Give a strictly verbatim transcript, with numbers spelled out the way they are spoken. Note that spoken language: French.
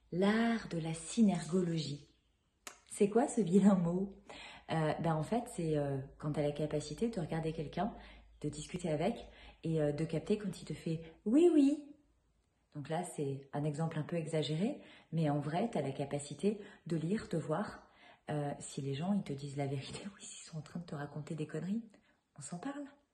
L'art de la synergologie. C'est quoi ce vilain mot? euh, ben En fait, c'est euh, quand tu as la capacité de regarder quelqu'un, de discuter avec et euh, de capter quand il te fait oui, oui. Donc là, c'est un exemple un peu exagéré, mais en vrai, tu as la capacité de lire, de voir euh, si les gens ils te disent la vérité ou s'ils sont en train de te raconter des conneries. On s'en parle.